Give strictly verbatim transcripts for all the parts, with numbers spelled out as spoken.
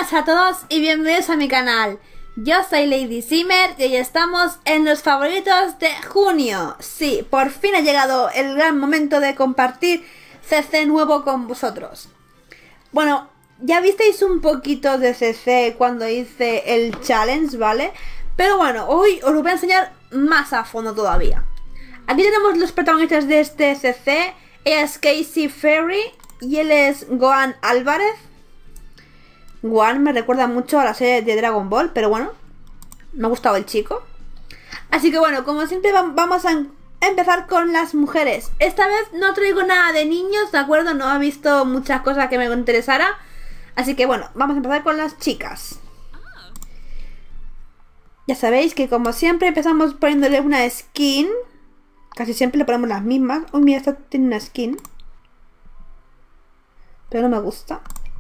buenas a todos y bienvenidos a mi canal. Yo soy Lady Simmer y hoy estamos en los favoritos de junio. Sí, por fin ha llegado el gran momento de compartir C C nuevo con vosotros. Bueno, ya visteis un poquito de C C cuando hice el challenge, ¿vale? Pero bueno, hoy os lo voy a enseñar más a fondo todavía. Aquí tenemos los protagonistas de este C C. Ella es Casey Ferry y él es Gohan Álvarez. Gohan me recuerda mucho a la serie de Dragon Ball, pero bueno, me ha gustado el chico. Así que bueno, como siempre vamos a empezar con las mujeres. Esta vez no traigo nada de niños, ¿de acuerdo? No he visto muchas cosas que me interesara. Así que bueno, vamos a empezar con las chicas. Ya sabéis que como siempre empezamos poniéndole una skin. Casi siempre le ponemos las mismas. Uy, mira, esta tiene una skin, pero no me gusta.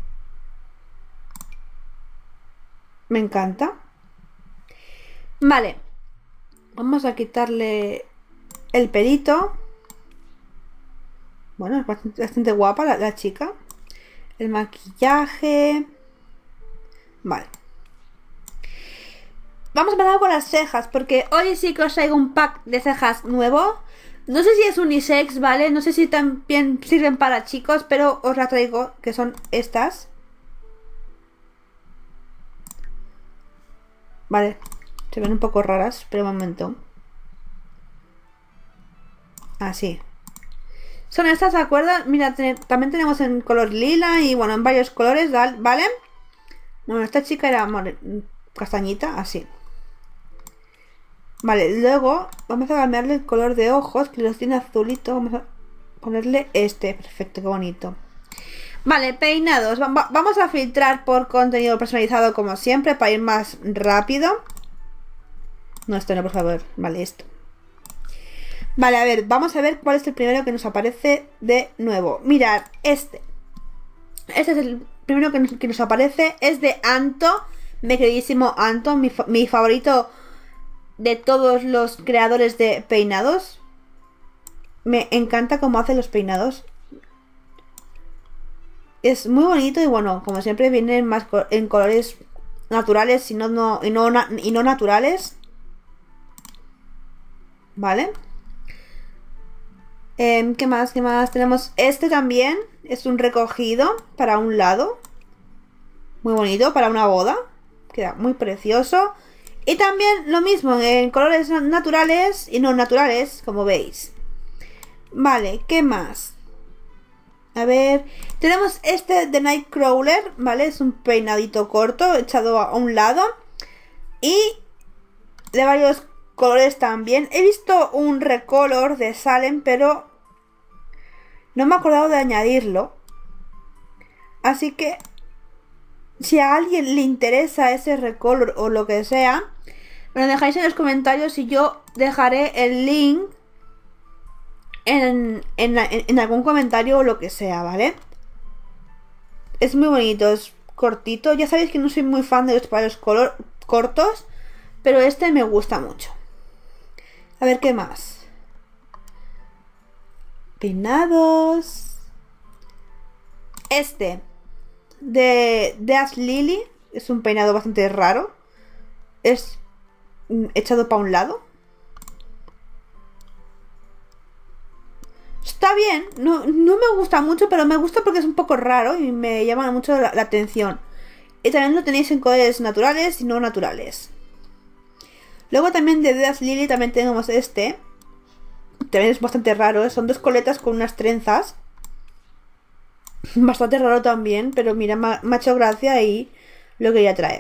Me encanta. Vale. Vamos a quitarle el pelito. Bueno, es bastante, bastante guapa la, la chica. El maquillaje. Vale. Vamos a empezar con las cejas, porque hoy sí que os traigo un pack de cejas nuevo. No sé si es unisex, ¿vale? No sé si también sirven para chicos, pero os la traigo, que son estas. Vale, se ven un poco raras, pero un momento. Así. Son estas, ¿de acuerdo? Mira, te, también tenemos en color lila y bueno, en varios colores, ¿vale? Bueno, esta chica era castañita, así. Vale, luego vamos a cambiarle el color de ojos, que los tiene azulito. Vamos a ponerle este, perfecto, qué bonito. Vale, peinados. Vamos a filtrar por contenido personalizado como siempre para ir más rápido. No, esto no, por favor. Vale, esto. Vale, a ver, vamos a ver cuál es el primero que nos aparece de nuevo. Mirad, este. Este es el primero que nos, que nos aparece. Es de Anto, mi queridísimo Anto, mi, mi favorito de todos los creadores de peinados. Me encanta cómo hace los peinados. Es muy bonito y bueno, como siempre vienen más en colores naturales y no, no, y no, y no naturales. Vale. Eh, ¿Qué más? ¿Qué más? Tenemos este también. Es un recogido para un lado. Muy bonito, para una boda. Queda muy precioso. Y también lo mismo, en colores naturales y no naturales, como veis. Vale, ¿qué más? A ver, tenemos este de Nightcrawler, ¿vale? Es un peinadito corto, echado a un lado. Y de varios colores también. He visto un recolor de Salem, pero no me he acordado de añadirlo. Así que, si a alguien le interesa ese recolor o lo que sea, me lo dejáis en los comentarios y yo dejaré el link En, en, en algún comentario o lo que sea, ¿vale? Es muy bonito, es cortito. Ya sabéis que no soy muy fan de los palos color cortos, pero este me gusta mucho. A ver, ¿qué más? Peinados. Este de Dash Lily es un peinado bastante raro. Es echado para un lado. Está bien, no, no me gusta mucho, pero me gusta porque es un poco raro y me llama mucho la, la atención. Y también lo tenéis en colores naturales y no naturales. Luego también de Dash Lily también tenemos este. También es bastante raro, son dos coletas con unas trenzas. Bastante raro también, pero mira, me ha hecho gracia y lo quería traer.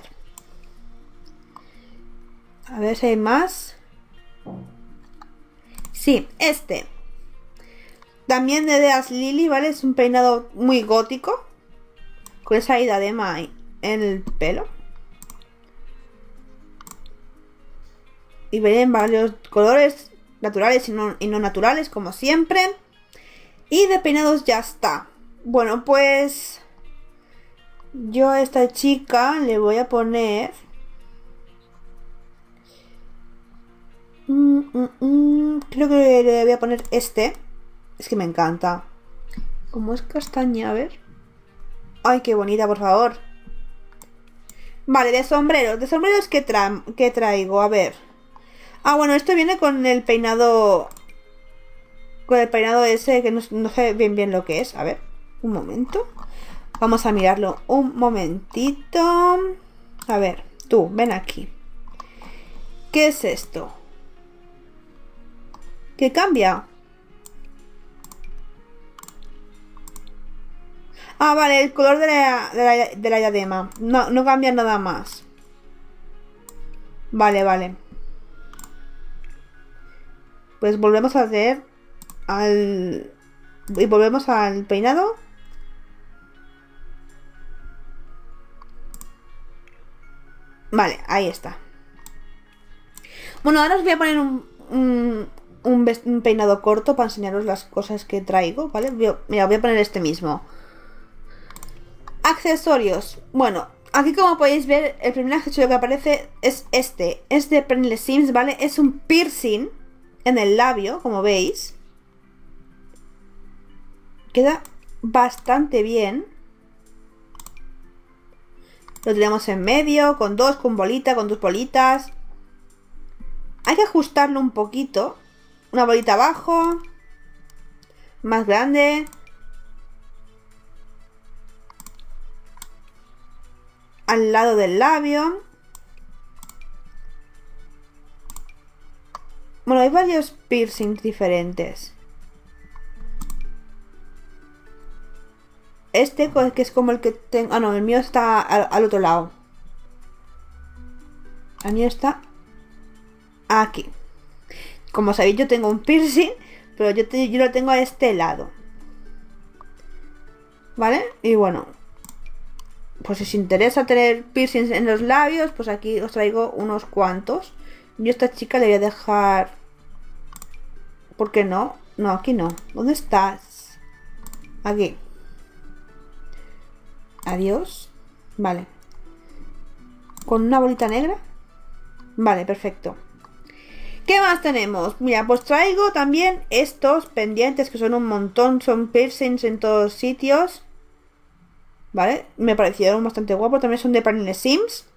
A ver si hay más. Sí, este. También de Dash Lily, ¿vale? Es un peinado muy gótico, con esa diadema en el pelo. Y ven varios colores naturales y no, y no naturales, como siempre. Y de peinados ya está. Bueno, pues yo a esta chica le voy a poner... Mm, mm, mm, creo que le voy a poner este. Es que me encanta. Como es castaña, a ver. Ay, qué bonita, por favor. Vale, de sombreros. De sombreros, ¿qué, tra qué traigo? A ver. Ah, bueno, esto viene con el peinado... Con el peinado ese que no, no sé bien bien lo que es. A ver, un momento. Vamos a mirarlo un momentito. A ver, tú, ven aquí. ¿Qué es esto? ¿Qué cambia? Ah, vale, el color de la, de la, de la diadema. No, no cambia nada más. Vale, vale. Pues volvemos a hacer al... Y volvemos al peinado. Vale, ahí está. Bueno, ahora os voy a poner un, un, un, un peinado corto para enseñaros las cosas que traigo, ¿vale? Voy, mira, voy a poner este mismo. Accesorios. Bueno, aquí como podéis ver, el primer accesorio que aparece es este. Es de Pernille Sims, ¿vale? Es un piercing en el labio, como veis. Queda bastante bien. Lo tenemos en medio, con dos, con bolita, con dos bolitas. Hay que ajustarlo un poquito. Una bolita abajo. Más grande. Al lado del labio. Bueno, hay varios piercings diferentes. Este, que es como el que tengo... Ah, no, el mío está al, al otro lado. El mío está aquí. Como sabéis, yo tengo un piercing, pero yo, te, yo lo tengo a este lado. ¿Vale? Y bueno, pues si os interesa tener piercings en los labios, pues aquí os traigo unos cuantos. Yo a esta chica le voy a dejar... ¿Por qué no? No, aquí no. ¿Dónde estás? Aquí. Adiós. Vale. ¿Con una bolita negra? Vale, perfecto. ¿Qué más tenemos? Mira, pues traigo también estos pendientes que son un montón. Son piercings en todos sitios. Vale, me parecieron bastante guapos. También son de Pernille Sims.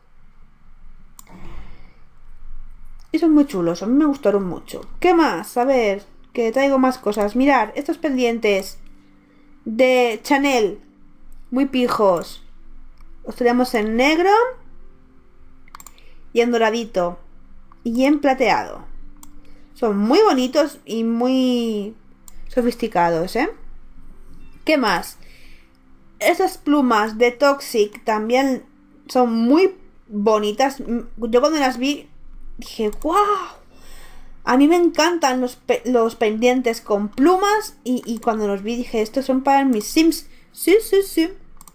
Y son muy chulos, a mí me gustaron mucho. ¿Qué más? A ver, que traigo más cosas. Mirad, estos pendientes de Chanel. Muy pijos. Los tenemos en negro y en doradito y en plateado. Son muy bonitos y muy sofisticados, ¿eh? ¿Qué más? Esas plumas de Toxic también son muy bonitas. Yo cuando las vi dije, ¡wow! A mí me encantan los, pe los pendientes con plumas y, y cuando los vi dije, estos son para mis Sims. Sí, sí, sí.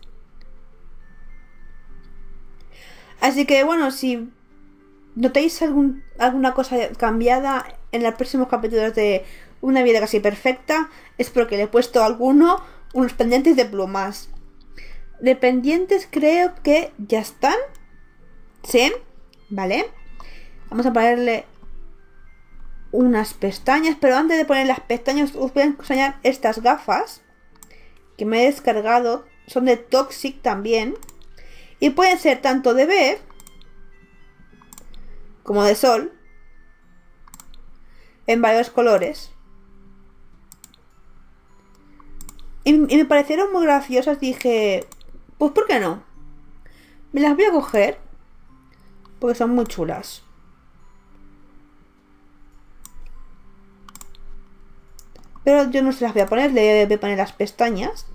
Así que bueno, si notáis algún, alguna cosa cambiada en los próximos capítulos de Una vida casi perfecta, es porque le he puesto a alguno unos pendientes de plumas. De pendientes creo que ya están. ¿Sí? ¿Vale? Vamos a ponerle unas pestañas, pero antes de poner las pestañas os voy a enseñar estas gafas que me he descargado. Son de Toxic también y pueden ser tanto de ver como de sol, en varios colores, y, y me parecieron muy graciosas. Dije, pues ¿por qué no? Me las voy a coger porque son muy chulas. Pero yo no se las voy a poner, le voy a poner las pestañas.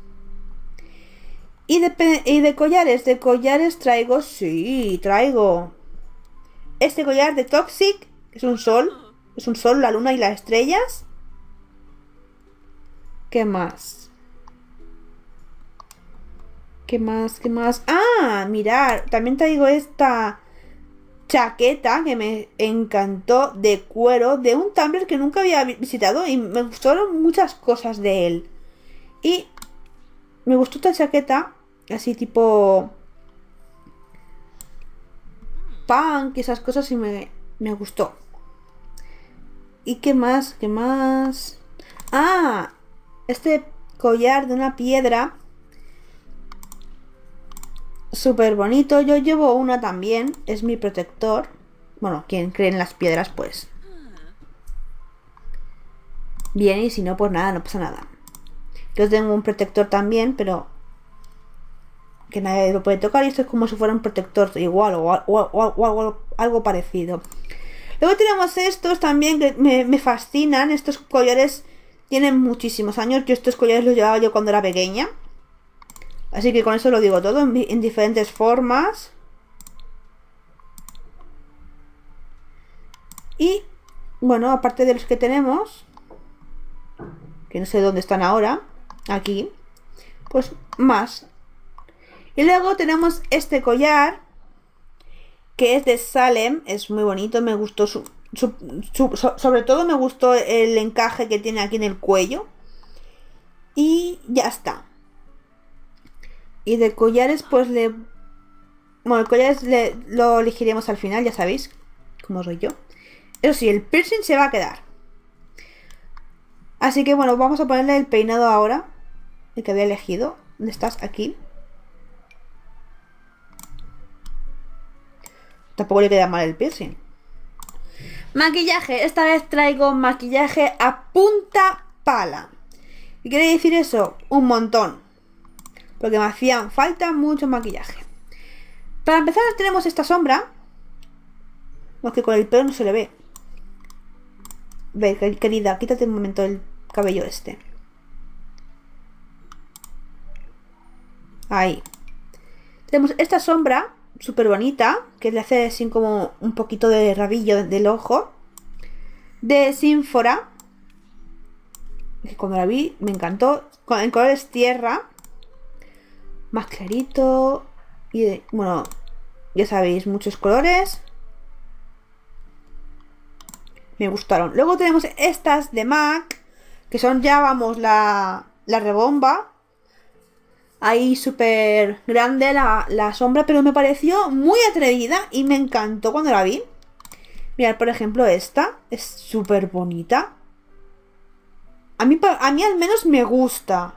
Y de, y de collares, de collares traigo, sí, traigo este collar de Toxic, que es un sol, es un sol, la luna y las estrellas. ¿Qué más? ¿Qué más? ¿Qué más? Ah, mirad, también traigo esta chaqueta que me encantó, de cuero, de un Tumblr que nunca había visitado y me gustaron muchas cosas de él. Y me gustó esta chaqueta así tipo punk y esas cosas y me, me gustó. ¿Y qué más? ¿Qué más? Ah, este collar de una piedra súper bonito. Yo llevo una también. Es mi protector. Bueno, quien cree en las piedras, pues bien, y si no, pues nada, no pasa nada. Yo tengo un protector también, pero que nadie lo puede tocar. Y esto es como si fuera un protector igual o, o, o, o algo, algo parecido. Luego tenemos estos también que me, me fascinan. Estos collares tienen muchísimos años. Yo estos collares los llevaba yo cuando era pequeña. Así que con eso lo digo todo, en, en diferentes formas. Y bueno, aparte de los que tenemos, que no sé dónde están ahora, aquí, pues más. Y luego tenemos este collar, que es de Salem, es muy bonito, me gustó su, su, su, so, sobre todo me gustó el encaje que tiene aquí en el cuello. Y ya está. Y de collares, pues le... Bueno, el collar le, lo elegiremos al final, ya sabéis cómo soy yo. Eso sí, el piercing se va a quedar. Así que bueno, vamos a ponerle el peinado ahora, el que había elegido. ¿Dónde estás? Aquí. Tampoco le queda mal el piercing. Maquillaje. Esta vez traigo maquillaje a punta pala. ¿Qué quiere decir eso? Un montón. Porque me hacían falta mucho maquillaje. Para empezar tenemos esta sombra. Aunque con el pelo no se le ve. Ve, querida, quítate un momento el cabello este. Ahí. Tenemos esta sombra súper bonita, que le hace así como un poquito de rabillo del ojo. De Sinfora. Que cuando la vi me encantó. En colores tierra. Más clarito. Y de, bueno, ya sabéis, muchos colores. Me gustaron. Luego tenemos estas de MAC, que son ya, vamos, la, la rebomba. Ahí súper grande la, la sombra, pero me pareció muy atrevida y me encantó cuando la vi. Mirad, por ejemplo, esta es súper bonita. A mí, a mí al menos me gusta.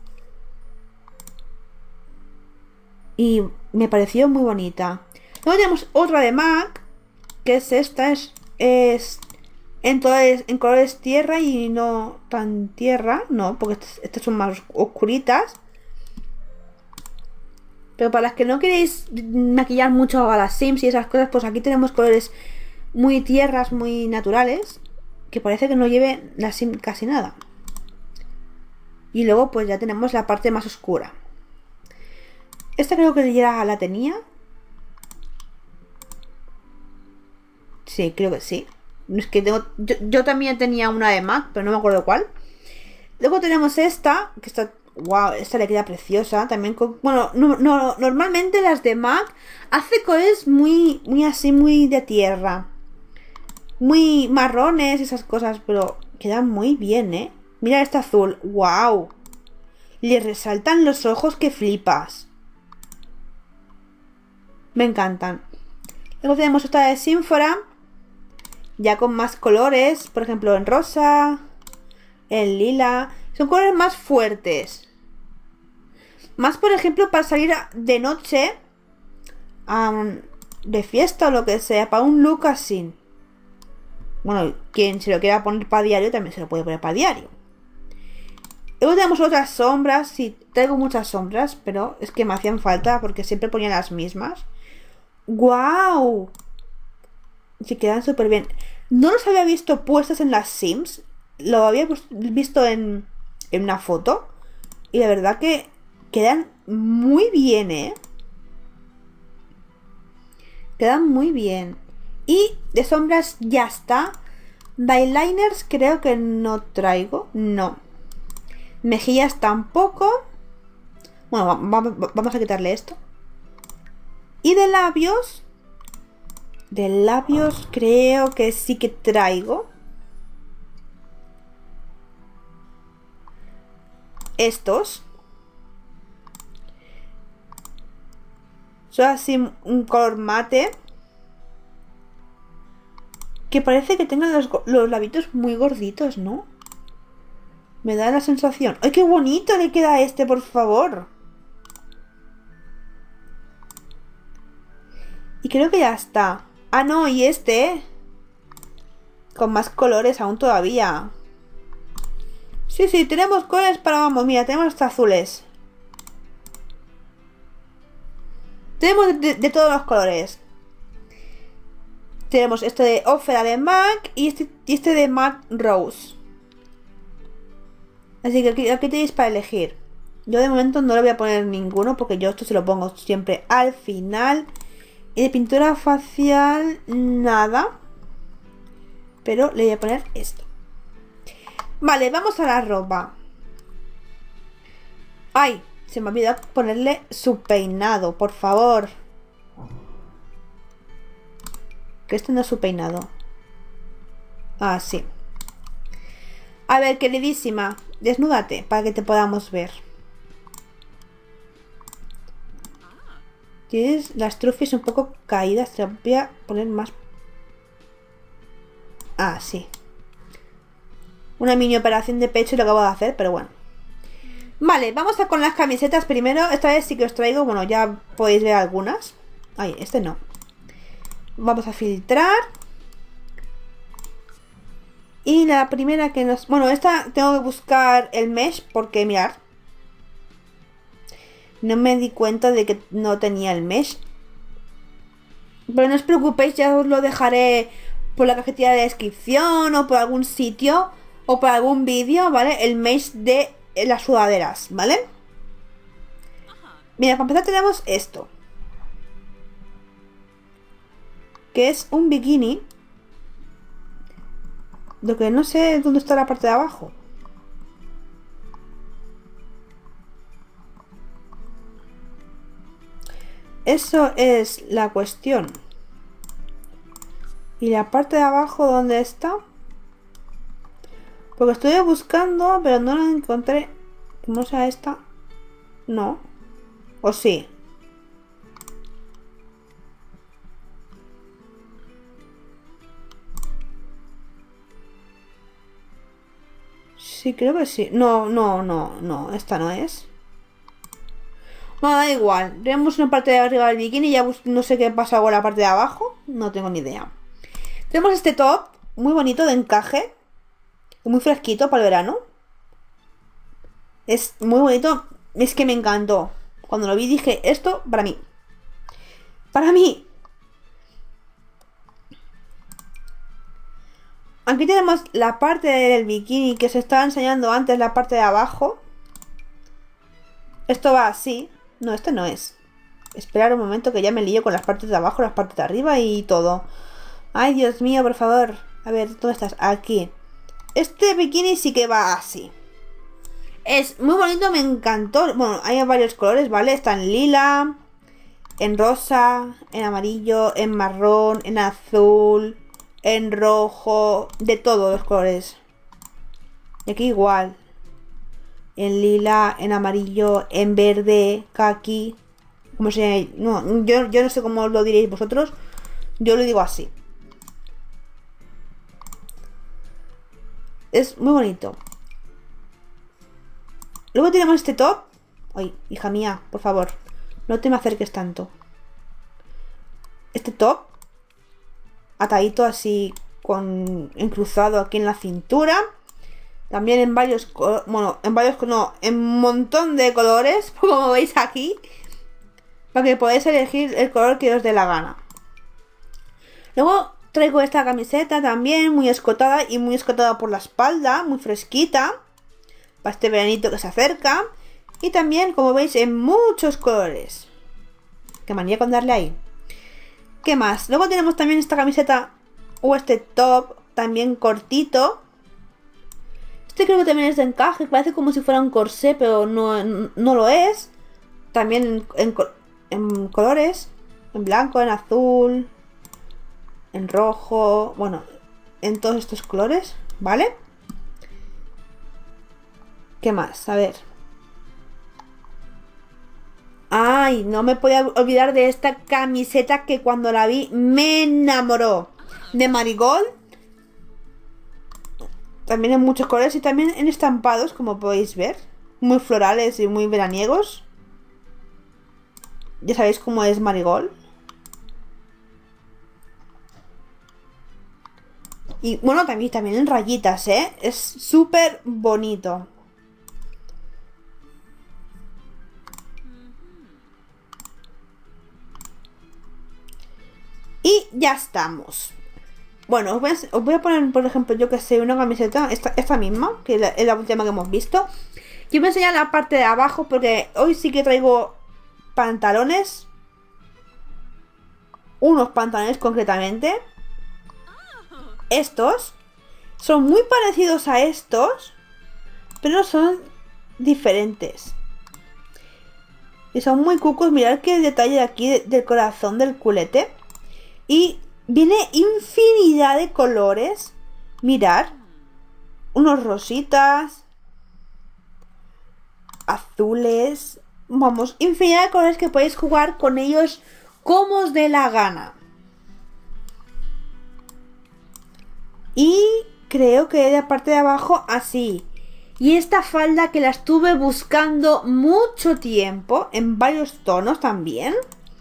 Y me pareció muy bonita. Luego tenemos otra de MAC, que es esta, es... es En, colores, en colores tierra y no tan tierra, no, porque estas, estas son más oscuritas. Pero para las que no queréis maquillar mucho a las Sims y esas cosas, pues aquí tenemos colores muy tierras, muy naturales, que parece que no lleve la Sim casi nada. Y luego pues ya tenemos la parte más oscura. Esta creo que ya la tenía. Sí, creo que sí. Es que tengo, yo, yo también tenía una de MAC, pero no me acuerdo cuál. Luego tenemos esta, que está, wow, esta le queda preciosa. También con, bueno, no, no, normalmente las de MAC hace colores muy, muy así, muy de tierra. Muy marrones, esas cosas, pero quedan muy bien, ¿eh? Mira este azul, wow. Le resaltan los ojos que flipas. Me encantan. Luego tenemos esta de Sinfora, ya con más colores, por ejemplo en rosa, en lila. Son colores más fuertes. Más, por ejemplo, para salir de noche, um, de fiesta o lo que sea, para un look así. Bueno, quien se lo quiera poner para diario también se lo puede poner para diario. Luego tenemos otras sombras. Sí, traigo muchas sombras, pero es que me hacían falta porque siempre ponía las mismas. ¡Guau! Se quedan súper bien. No los había visto puestas en las Sims. Lo había visto en, en una foto. Y la verdad que quedan muy bien, ¿eh? Quedan muy bien. Y de sombras ya está. De eyeliners creo que no traigo. No. Mejillas tampoco. Bueno, vamos a quitarle esto. Y de labios. De labios creo que sí que traigo. Estos. Son así un color mate. Que parece que tengan los, los labitos muy gorditos, ¿no? Me da la sensación. ¡Ay, qué bonito le queda a este, por favor! Y creo que ya está. Ah, no, y este... con más colores aún todavía. Sí, sí, tenemos colores para... Vamos, mira, tenemos hasta azules. Tenemos de, de todos los colores. Tenemos este de Ópera de Mac y este, y este de Mac Rose. Así que aquí, aquí tenéis para elegir. Yo de momento no le voy a poner ninguno porque yo esto se lo pongo siempre al final. Y de pintura facial, nada. Pero le voy a poner esto. Vale, vamos a la ropa. Ay, se me ha olvidado ponerle su peinado, por favor. Que este no es su peinado. Ah, sí. A ver, queridísima, desnúdate para que te podamos ver. Tienes las trufis un poco caídas. Te voy a poner más. Ah, sí. Una mini operación de pecho y lo acabo de hacer, pero bueno. Vale, vamos a con las camisetas primero. Esta vez sí que os traigo, bueno, ya podéis ver algunas. Ay, este no. Vamos a filtrar. Y la primera que nos... Bueno, esta tengo que buscar el mesh porque, mirad, no me di cuenta de que no tenía el mesh. Pero no os preocupéis, ya os lo dejaré por la cajetilla de descripción o por algún sitio o por algún vídeo, ¿vale? El mesh de las sudaderas, ¿vale? Mira, para empezar tenemos esto, que es un bikini. Lo que no sé dónde está la parte de abajo. Eso es la cuestión. ¿Y la parte de abajo dónde está? Porque estoy buscando, pero no la encontré. Que no sea esta. No. ¿O sí? Sí, creo que sí. No, no, no, no. Esta no es. Bueno, da igual. Tenemos una parte de arriba del bikini y ya no sé qué pasa con la parte de abajo. No tengo ni idea. Tenemos este top muy bonito de encaje. Muy fresquito para el verano. Es muy bonito. Es que me encantó. Cuando lo vi dije, esto para mí. Para mí. Aquí tenemos la parte del bikini que se estaba enseñando antes, la parte de abajo. Esto va así. No, este no es. Esperar un momento que ya me lío con las partes de abajo, las partes de arriba y todo. Ay, Dios mío, por favor. A ver, ¿dónde estás? Aquí. Este bikini sí que va así. Es muy bonito, me encantó. Bueno, hay varios colores, ¿vale? Está en lila, en rosa, en amarillo, en marrón, en azul, en rojo. De todos los colores. Y aquí igual. En lila, en amarillo, en verde, kaki. Como se... No, yo, yo no sé cómo lo diréis vosotros. Yo lo digo así. Es muy bonito. Luego tenemos este top. Ay, hija mía, por favor, no te me acerques tanto. Este top atadito así, con encruzado aquí en la cintura. También en varios, bueno, en varios, no, en un montón de colores, como veis aquí, para que podáis elegir el color que os dé la gana. Luego traigo esta camiseta también, muy escotada y muy escotada por la espalda, muy fresquita, para este veranito que se acerca. Y también, como veis, en muchos colores. Qué manía con darle ahí. ¿Qué más? Luego tenemos también esta camiseta o este top, también cortito. Este creo que también es de encaje, parece como si fuera un corsé, pero no, no lo es. También en, en, en colores, en blanco, en azul, en rojo, bueno, en todos estos colores, ¿vale? ¿Qué más? A ver. Ay, no me podía olvidar de esta camiseta que cuando la vi me enamoró. De Marigold. También en muchos colores y también en estampados, como podéis ver. Muy florales y muy veraniegos. Ya sabéis cómo es Marigold. Y bueno, también, también en rayitas, ¿eh? Es súper bonito. Y ya estamos. Bueno, os voy, a, os voy a poner, por ejemplo, yo que sé, una camiseta, esta, esta misma, que es la, es la última que hemos visto. Yo voy a enseñar la parte de abajo porque hoy sí que traigo pantalones. Unos pantalones concretamente. Estos son muy parecidos a estos, pero son diferentes. Y son muy cucos. Mirad qué detalle de aquí de, del corazón del culete. Y viene infinidad de colores. Mirad. Unos rositas. Azules. Vamos, infinidad de colores que podéis jugar con ellos como os dé la gana. Y creo que de la parte de abajo así. Y esta falda que la estuve buscando mucho tiempo. En varios tonos también.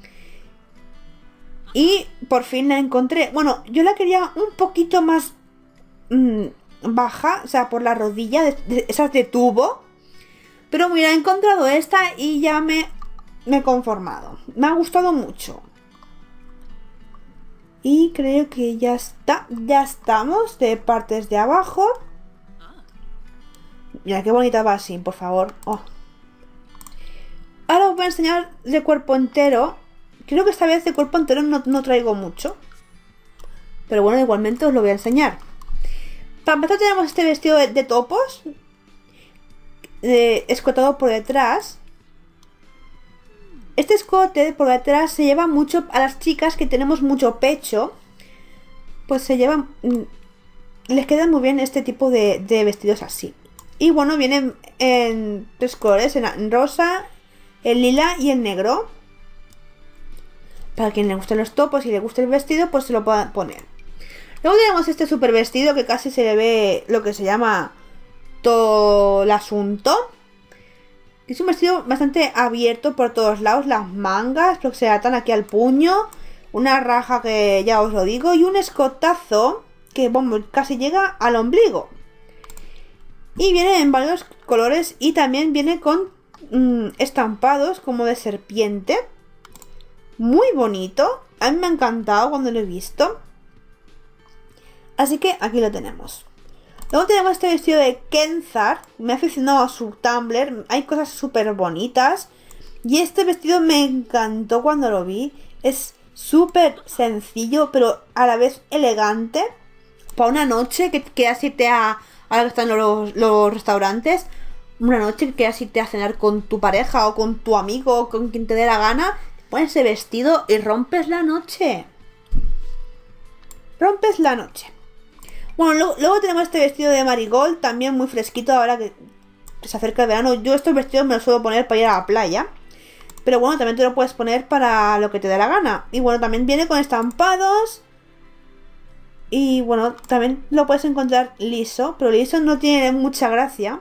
Y por fin la encontré. Bueno, yo la quería un poquito más mmm, baja. O sea, por la rodilla. De, de, esas de tubo. Pero mira, he encontrado esta y ya me, me he conformado. Me ha gustado mucho. Y creo que ya está. Ya estamos de partes de abajo. Mira qué bonita va así, por favor. Oh. Ahora os voy a enseñar de cuerpo entero. Creo que esta vez de cuerpo entero no, no traigo mucho. Pero bueno, igualmente os lo voy a enseñar. Para empezar tenemos este vestido de, de topos. De, escotado por detrás. Este escote por detrás se lleva mucho a las chicas que tenemos mucho pecho. Pues se llevan... Les queda muy bien este tipo de, de vestidos así. Y bueno, vienen en tres colores. En rosa, el lila y el negro. Para quien le gusten los topos y le guste el vestido, pues se lo puedan poner. Luego tenemos este super vestido que casi se le ve lo que se llama todo el asunto. Es un vestido bastante abierto por todos lados. Las mangas, lo que se atan aquí al puño. Una raja que ya os lo digo. Y un escotazo que bueno, casi llega al ombligo. Y viene en varios colores. Y también viene con mmm, estampados como de serpiente. Muy bonito. A mí me ha encantado cuando lo he visto. Así que aquí lo tenemos. Luego tenemos este vestido de Kenzar. Me ha aficionado a su Tumblr. Hay cosas súper bonitas. Y este vestido me encantó cuando lo vi. Es súper sencillo, pero a la vez elegante. Para una noche que quieras irte a... Ahora que están los, los restaurantes. Una noche que quieras irte a cenar con tu pareja o con tu amigo o con quien te dé la gana. Pones ese vestido y rompes la noche. Rompes la noche. Bueno, luego, luego tenemos este vestido de marigold, también muy fresquito ahora que se acerca el verano. Yo estos vestidos me los suelo poner para ir a la playa. Pero bueno, también te lo puedes poner para lo que te dé la gana. Y bueno, también viene con estampados. Y bueno, también lo puedes encontrar liso, pero liso no tiene mucha gracia.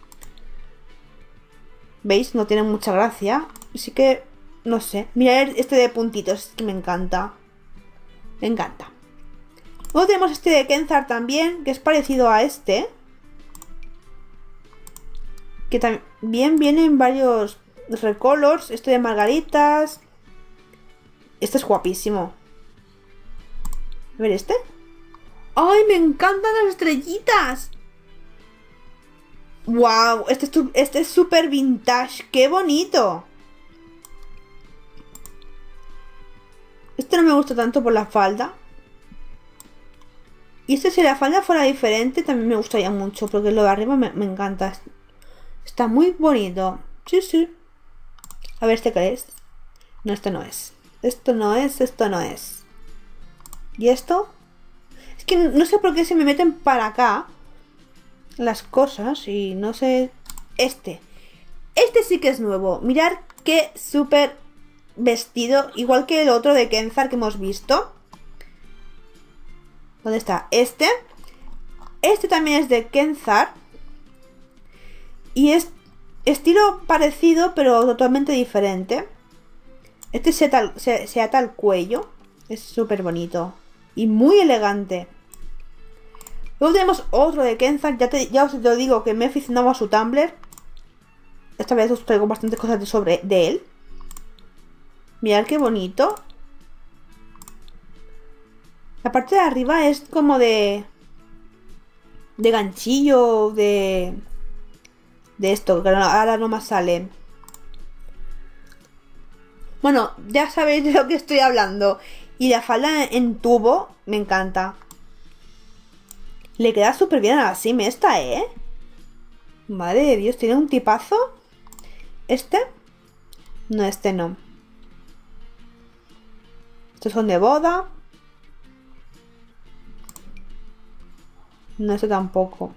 ¿Veis? No tiene mucha gracia. Así que, no sé. Mirad este de puntitos, que me encanta. Me encanta. Luego tenemos este de Kenzar también, que es parecido a este. Que también viene en varios recolors. Este de margaritas. Este es guapísimo. A ver este. ¡Ay, me encantan las estrellitas! ¡Wow! Este es, este es súper vintage. ¡Qué bonito! Este no me gusta tanto por la falda. Y este si la falda fuera diferente también me gustaría mucho. Porque lo de arriba me, me encanta. Está muy bonito. Sí, sí. A ver, ¿este qué es? No, esto no es. Esto no es, esto no es. ¿Y esto? Es que no sé por qué se me meten para acá las cosas y no sé... Este. Este sí que es nuevo. Mirad qué súper vestido. Igual que el otro de Kenzar que hemos visto. ¿Dónde está? Este. Este también es de Kenzar. Y es estilo parecido, pero totalmente diferente. Este se ata, se, se ata al cuello. Es súper bonito. Y muy elegante. Luego tenemos otro de Kenzan. Ya, te, ya os lo digo que me he aficionado a su Tumblr. Esta vez os traigo bastantes cosas de, sobre, de él. Mirad qué bonito. La parte de arriba es como de... De ganchillo, de... De esto, que ahora no más sale. Bueno, ya sabéis de lo que estoy hablando. Y la falda en tubo me encanta. Le queda súper bien a la sim esta, ¿eh? Madre de Dios, tiene un tipazo. ¿Este? No, este no. Estos son de boda. No, este tampoco.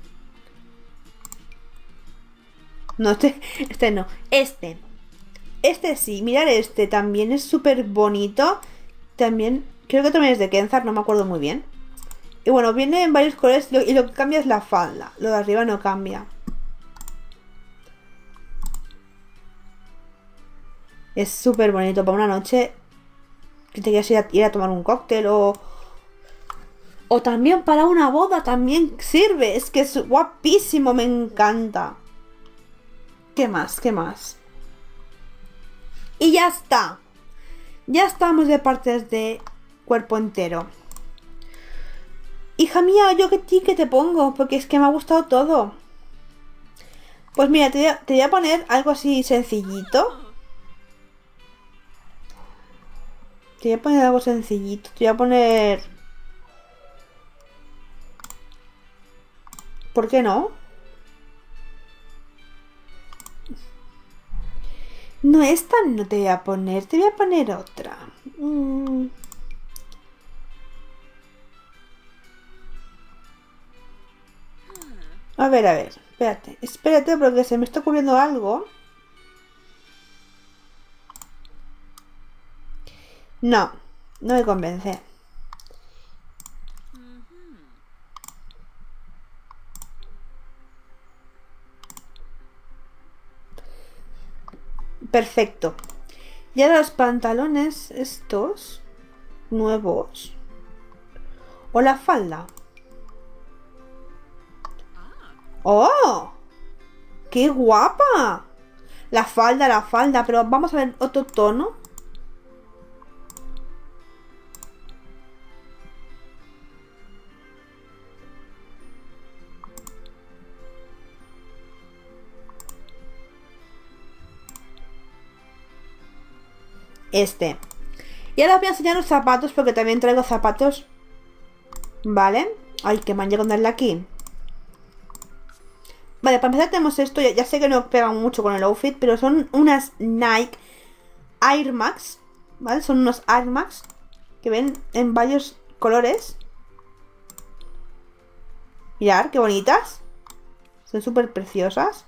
No, este, este no. Este. Este sí, mirad este. También es súper bonito. También, creo que también es de Kenzan, no me acuerdo muy bien. Y bueno, viene en varios colores y lo que cambia es la falda. Lo de arriba no cambia. Es súper bonito para una noche que te quieras ir a, ir a tomar un cóctel o... O también para una boda también sirve. Es que es guapísimo, me encanta. ¿Qué más? ¿Qué más? Y ya está. Ya estamos de partes de cuerpo entero. Hija mía, ¿yo qué ti que te pongo? Porque es que me ha gustado todo. Pues mira, te voy a, te voy a poner algo así sencillito. Te voy a poner algo sencillito. Te voy a poner... ¿Por qué no? No, esta no te voy a poner. Te voy a poner otra. Mm. A ver, a ver. Espérate. Espérate porque se me está ocurriendo algo. No. No me convence. Perfecto. Y ahora los pantalones estos nuevos. O la falda. ¡Oh! ¡Qué guapa! La falda, la falda. Pero vamos a ver otro tono. Este. Y ahora os voy a enseñar los zapatos porque también traigo zapatos. ¿Vale? Ay, que mancha con darle aquí. Vale, para empezar tenemos esto. Ya, ya sé que no pegan mucho con el outfit, pero son unas Nike Air Max. ¿Vale? Son unos Air Max que ven en varios colores. Mirad, qué bonitas. Son súper preciosas.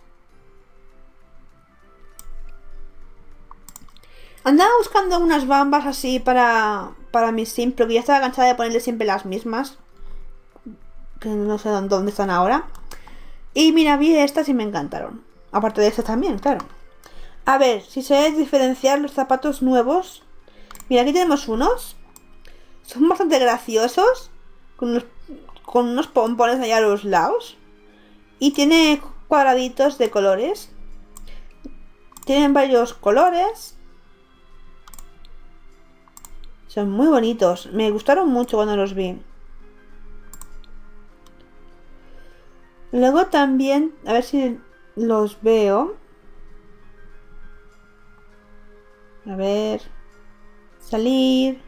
Andaba buscando unas bambas así para, para mis sims, pero que ya estaba cansada de ponerle siempre las mismas. Que no sé dónde están ahora. Y mira, vi estas y me encantaron. Aparte de estas también, claro. A ver, si sé diferenciar los zapatos nuevos. Mira, aquí tenemos unos. Son bastante graciosos. Con unos, con unos pompones allá a los lados. Y tiene cuadraditos de colores. Tienen varios colores. Son muy bonitos. Me gustaron mucho cuando los vi. Luego también, a ver si los veo. A ver. Salir.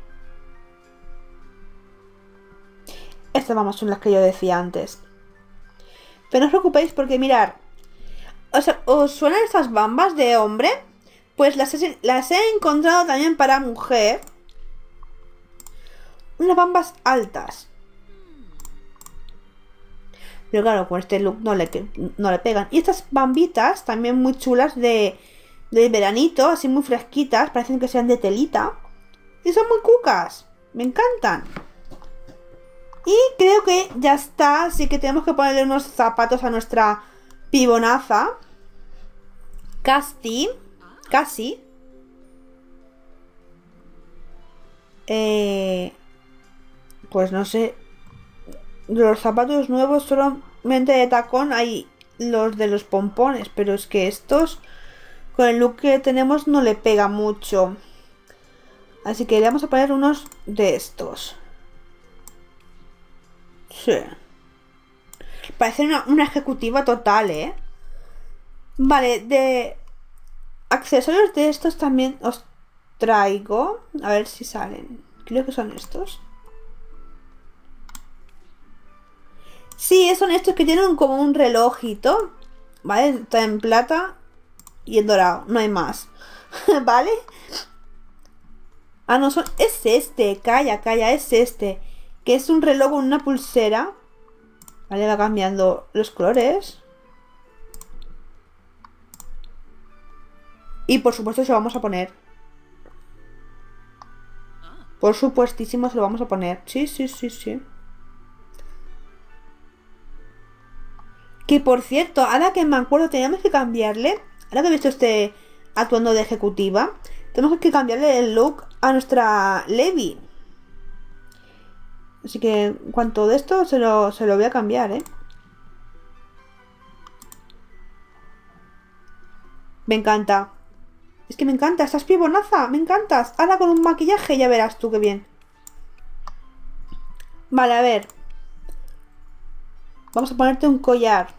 Estas vamos son las que yo decía antes. Pero no os preocupéis porque mirar. O sea, ¿os suenan estas bambas de hombre? Pues las he, las he encontrado también para mujer. Unas bambas altas. Pero claro, con este look no le, no le pegan. Y estas bambitas también muy chulas de, de veranito, así muy fresquitas. Parecen que sean de telita. Y son muy cucas. Me encantan. Y creo que ya está. Así que tenemos que ponerle unos zapatos a nuestra pibonaza. Casti. Casi. Eh, pues no sé. de los zapatos nuevos solamente de tacón hay los de los pompones, pero es que estos con el look que tenemos no le pega mucho. Así que le vamos a poner unos de estos. Sí. Parece una, una ejecutiva total, ¿eh? Vale, de accesorios de estos también os traigo. A ver si salen. Creo que son estos. Sí, son estos que tienen como un relojito. ¿Vale? Está en plata y en dorado. No hay más. ¿Vale? Ah, no, son... es este. Calla, calla, es este. Que es un reloj con una pulsera. Vale, va cambiando los colores. Y por supuesto se lo vamos a poner. Por supuestísimo se lo vamos a poner. Sí, sí, sí, sí. Que por cierto, ahora que me acuerdo, teníamos que cambiarle. Ahora que he visto este actuando de ejecutiva, tenemos que cambiarle el look a nuestra Levi. Así que en cuanto de esto se lo, se lo voy a cambiar, ¿eh? Me encanta. Es que me encanta, estás pibonaza, me encantas. Ahora con un maquillaje ya verás tú qué bien. Vale, a ver. Vamos a ponerte un collar.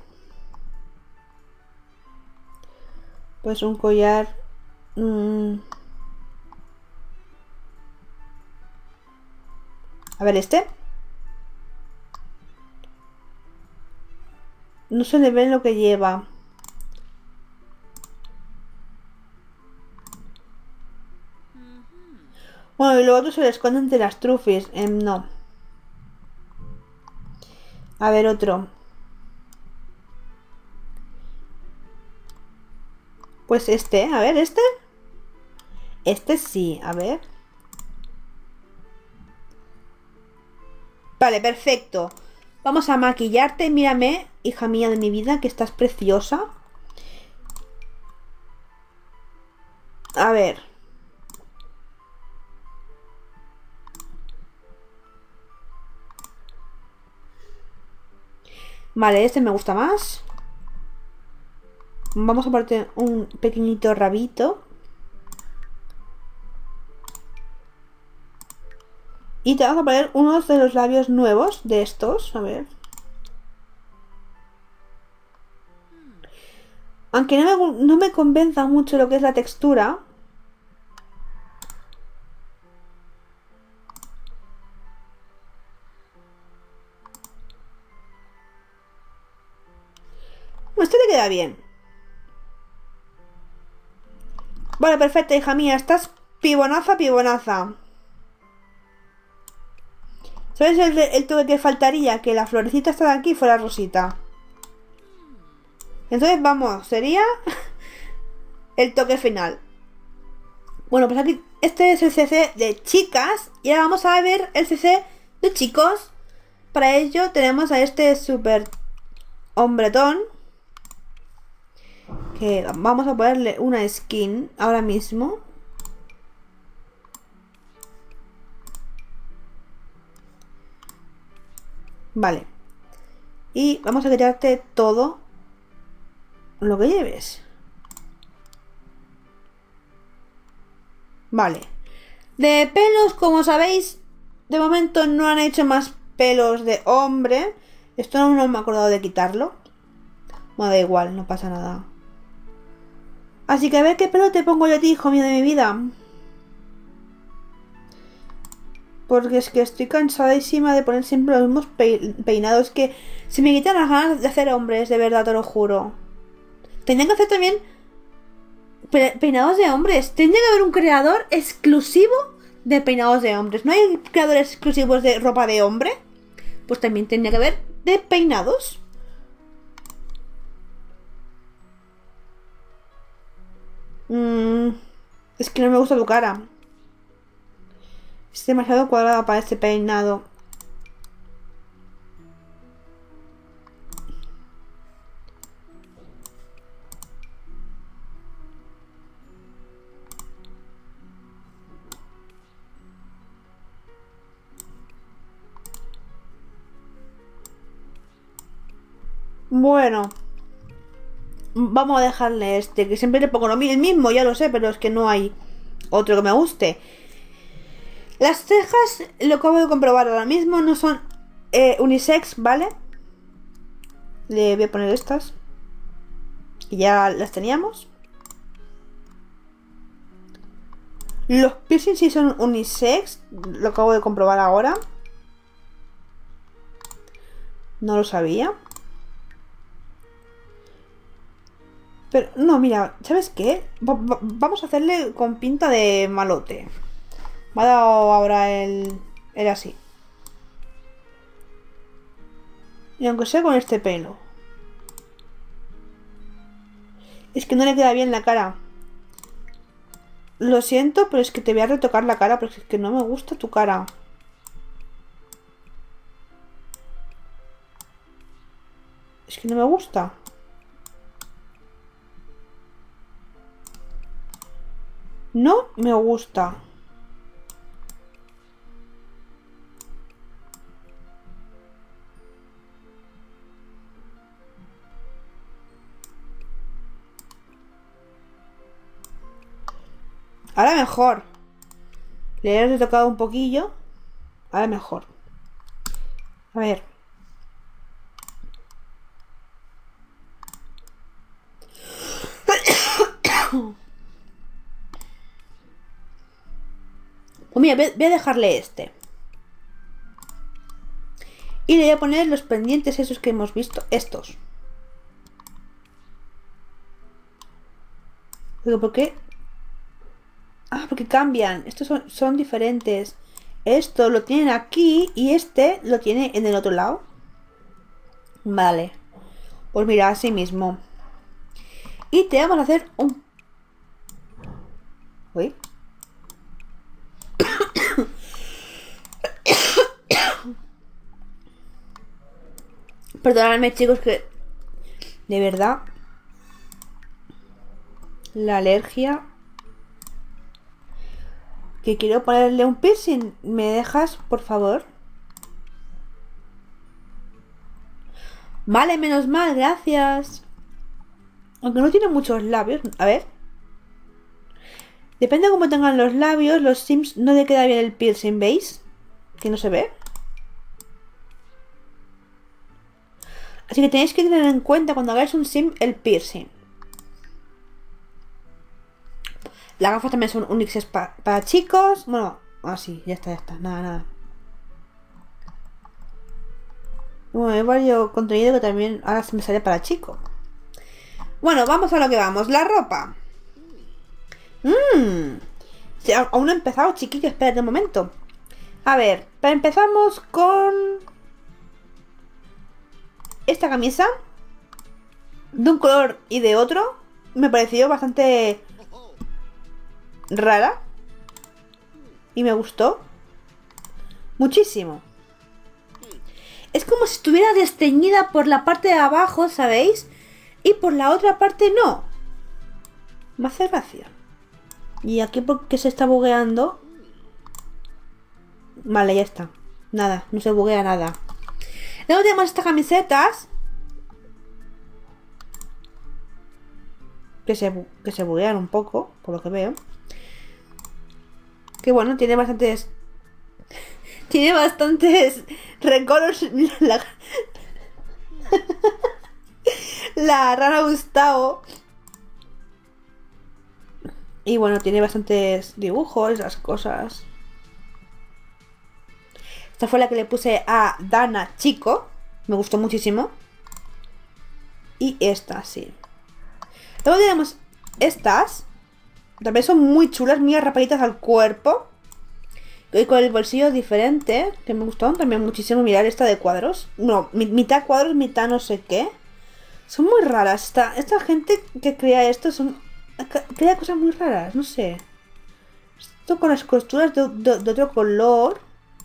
Pues un collar... Mmm... A ver, este. No se le ve lo que lleva. Bueno, y luego otro se le esconde entre las trufis. Eh, no. A ver, otro. Pues este, a ver, este. Este sí, a ver. Vale, perfecto. Vamos a maquillarte. Mírame, hija mía de mi vida, que estás preciosa. A ver. Vale, este me gusta más. Vamos a ponerte un pequeñito rabito. Y te vamos a poner unos de los labios nuevos de estos. A ver. Aunque no me, no me convenza mucho lo que es la textura. Esto te queda bien. Vale, perfecto, hija mía. Estás pibonaza, pibonaza. ¿Sabes el, el toque que faltaría? Que la florecita esta de aquí fuera rosita. Entonces, vamos, sería el toque final. Bueno, pues aquí, este es el C C de chicas. Y ahora vamos a ver el C C de chicos. Para ello tenemos a este super hombretón. Que vamos a ponerle una skin ahora mismo. Vale. Y vamos a quitarte todo lo que lleves. Vale. De pelos, como sabéis, de momento no han hecho más pelos de hombre. Esto no, no me he acordado de quitarlo. Bueno, da igual, no pasa nada. Así que a ver qué pelo te pongo yo a ti, hijo mío de mi vida. Porque es que estoy cansadísima de poner siempre los mismos peinados. Que se me quitan las ganas de hacer hombres, de verdad, te lo juro. Tendrían que hacer también pe peinados de hombres. Tendría que haber un creador exclusivo de peinados de hombres. ¿No hay creadores exclusivos de ropa de hombre? Pues también tendría que haber de peinados. Mm, es que no me gusta tu cara. Es demasiado cuadrada para este peinado. Bueno. Vamos a dejarle este, que siempre le pongo lo mi- el mismo, ya lo sé, pero es que no hay otro que me guste. Las cejas, lo acabo de comprobar ahora mismo, no son eh, unisex, ¿vale? Le voy a poner estas. Y ya las teníamos. Los piercings sí son unisex, lo acabo de comprobar ahora. No lo sabía. Pero, no, mira, ¿sabes qué? Va- va- vamos a hacerle con pinta de malote. Me ha dado ahora el... el así. Y aunque sea con este pelo. Es que no le queda bien la cara. Lo siento, pero es que te voy a retocar la cara porque es que no me gusta tu cara. Es que no me gusta. No me gusta. Ahora mejor. Le he retocado un poquillo. Ahora mejor. A ver. Pues mira, voy a dejarle este. Y le voy a poner los pendientes esos que hemos visto. Estos. Digo, ¿por qué? Ah, porque cambian. Estos son, son diferentes. Esto lo tienen aquí y este lo tiene en el otro lado. Vale. Pues mira, así mismo. Y te vamos a hacer un... Uy. Perdonadme, chicos, que... De verdad... La alergia... Que quiero ponerle un piercing. ¿Me dejas, por favor? Vale, menos mal, gracias. Aunque no tiene muchos labios. A ver. Depende de cómo tengan los labios. Los sims no le queda bien el piercing, ¿veis? Que no se ve. Así que tenéis que tener en cuenta cuando hagáis un sim el piercing. Las gafas también son unixes pa para chicos. Bueno, así, ya está, ya está. Nada, nada. Bueno, hay varios contenido que también ahora se me sale para chicos. Bueno, vamos a lo que vamos. La ropa. Mmm. Aún no he empezado, chiquillo. Espérate un momento. A ver, empezamos con... esta camisa. De un color y de otro. Me pareció bastante... rara. Y me gustó. Muchísimo. Es como si estuviera desteñida por la parte de abajo, ¿sabéis? Y por la otra parte no. Me hace gracia. Y aquí porque se está bugueando. Vale, ya está. Nada, no se buguea nada. Luego tenemos estas camisetas. Que se, que se buguean un poco, por lo que veo. Que bueno, tiene bastantes... Tiene bastantes recolors. La, la rana Gustavo. Y bueno, tiene bastantes dibujos, esas cosas. Esta fue la que le puse a Dana Chico. Me gustó muchísimo. Y esta, sí. Luego tenemos estas. También son muy chulas, muy arrapaditas al cuerpo. Y con el bolsillo diferente, que me gustó también muchísimo. Mirar esta de cuadros. No, mitad cuadros, mitad no sé qué. Son muy raras. Esta, esta gente que crea esto son, crea cosas muy raras, no sé. Esto con las costuras de, de, de otro color.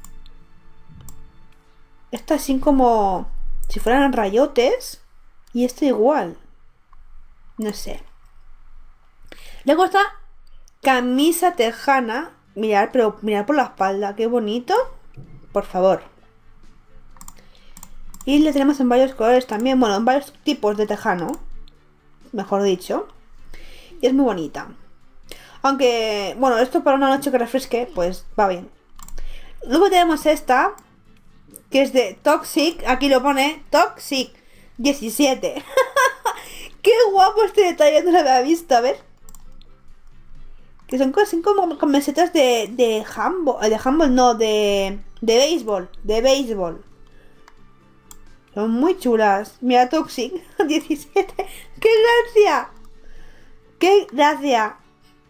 Esta así como si fueran rayotes. Y esta igual. No sé. Luego está camisa tejana. Mirar, pero mirar por la espalda. Qué bonito. Por favor. Y le tenemos en varios colores también, bueno, en varios tipos de tejano, mejor dicho. Y es muy bonita. Aunque, bueno, esto para una noche que refresque, pues va bien. Luego tenemos esta, que es de Toxic, aquí lo pone Toxic diecisiete. ¡Qué guapo este detalle! No lo había visto, a ver. Que son, son como camisetas de, de handball, de handball no, de, de béisbol, de béisbol. Son muy chulas. Mira, Toxic diecisiete. ¡Qué gracia! ¡Qué gracia!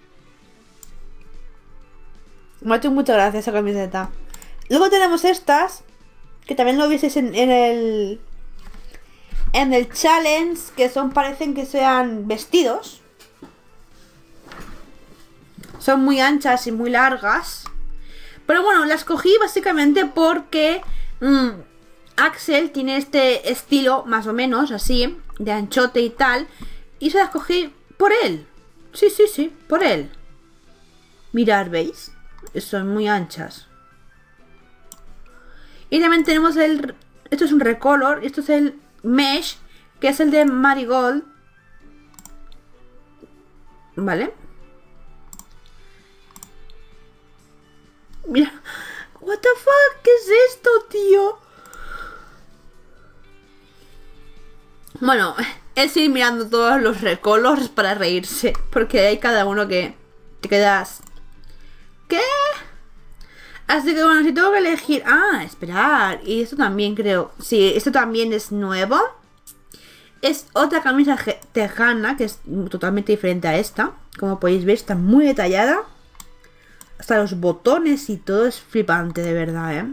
Me ha hecho mucha gracia esa camiseta. Luego tenemos estas, que también lo vieseis en, en el en el challenge, que son, parecen que sean vestidos. Son muy anchas y muy largas. Pero bueno, las cogí básicamente porque mmm, Axel tiene este estilo más o menos así, de anchote y tal, y se las cogí por él. Sí, sí, sí, por él. Mirad, ¿veis? Son muy anchas. Y también tenemos el... Esto es un recolor, esto es el mesh, que es el de Marigold. ¿Vale? Mira. What the fuck, ¿qué es esto, tío? Bueno, es ir mirando todos los recolors para reírse, porque hay cada uno que te quedas... ¿Qué? Así que bueno, si tengo que elegir... Ah, esperar. Y esto también creo... Sí, esto también es nuevo. Es otra camisa tejana, que es totalmente diferente a esta. Como podéis ver, está muy detallada. Hasta los botones y todo es flipante, de verdad, ¿eh?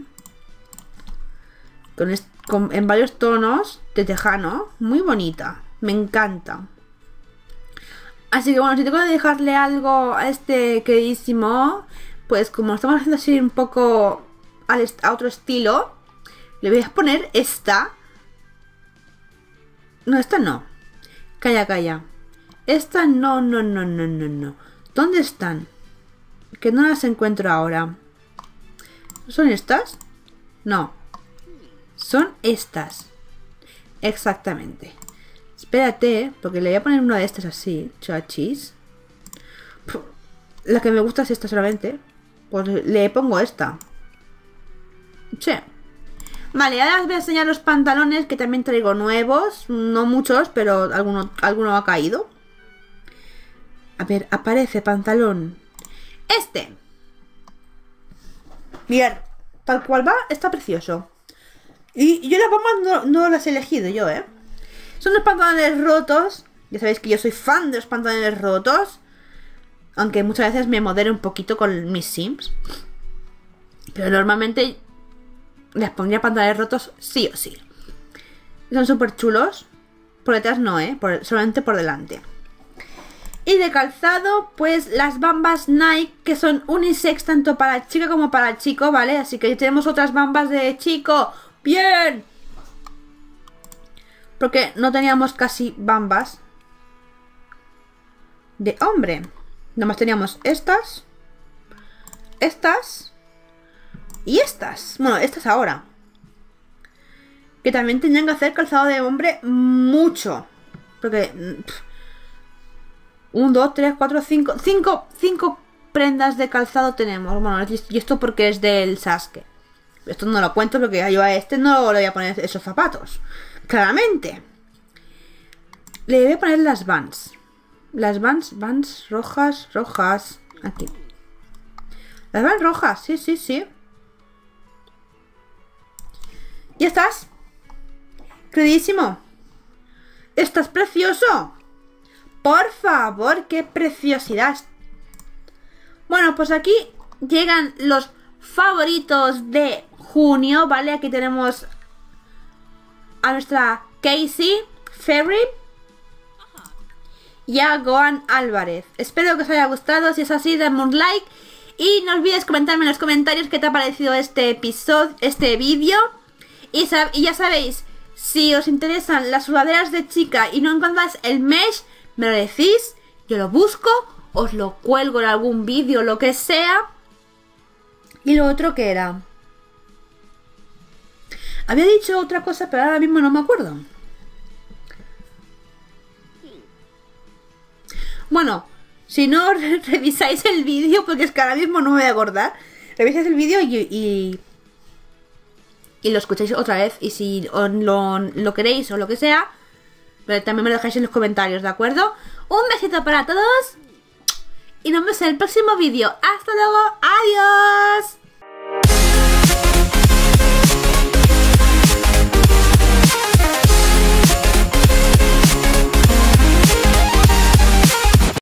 Con, con en varios tonos de tejano. Muy bonita. Me encanta. Así que bueno, si tengo que dejarle algo a este queridísimo, pues como estamos haciendo así un poco al a otro estilo, le voy a poner esta. No, esta no. Calla, calla. Esta no, no, no, no, no, no. ¿Dónde están? Que no las encuentro ahora. ¿Son estas? No. Son estas. Exactamente. Espérate, porque le voy a poner una de estas así, chachis. La que me gusta es esta solamente. Pues le pongo esta. Sí. Vale, ahora os voy a enseñar los pantalones que también traigo nuevos. No muchos, pero alguno, alguno ha caído. A ver, aparece pantalón. Este. Mirad, tal cual va, está precioso. Y yo las bombas no, no las he elegido yo, ¿eh? Son los pantalones rotos. Ya sabéis que yo soy fan de los pantalones rotos. Aunque muchas veces me modero un poquito con mis sims. Pero normalmente les pondría pantalones rotos sí o sí. Son súper chulos. Por detrás no, ¿eh? Por, solamente por delante. Y de calzado, pues las bambas Nike, que son unisex tanto para chica como para chico, ¿vale? Así que tenemos otras bambas de chico. ¡Bien! Porque no teníamos casi bambas de hombre. Nomás teníamos estas, estas y estas. Bueno, estas ahora. Que también tendrían que hacer calzado de hombre mucho. Porque... un, dos, tres, cuatro, cinco... Cinco, cinco prendas de calzado tenemos. Bueno, y esto porque es del Sasuke. Esto no lo cuento porque yo a este no le voy a poner esos zapatos. Claramente. Le voy a poner las Vans. Las Vans, Vans rojas, rojas. Aquí. Las Vans rojas, sí, sí, sí. ¿Ya estás? Queridísimo. ¿Estás precioso? Por favor, qué preciosidad. Bueno, pues aquí llegan los favoritos de junio, ¿vale? Aquí tenemos a nuestra Casey Ferry y a Gohan Álvarez. Espero que os haya gustado. Si es así, dadme un like y no olvides comentarme en los comentarios qué te ha parecido este episodio, este vídeo. Y, y ya sabéis, si os interesan las sudaderas de chica y no encontráis el mesh, me lo decís, yo lo busco, os lo cuelgo en algún vídeo, lo que sea. Y lo otro que era... Había dicho otra cosa, pero ahora mismo no me acuerdo. Bueno, si no revisáis el vídeo, porque es que ahora mismo no me voy a acordar, revisáis el vídeo y, y, y lo escucháis otra vez. Y si os lo, lo queréis o lo que sea, pero también me lo dejáis en los comentarios, ¿de acuerdo? Un besito para todos y nos vemos en el próximo vídeo. ¡Hasta luego! ¡Adiós!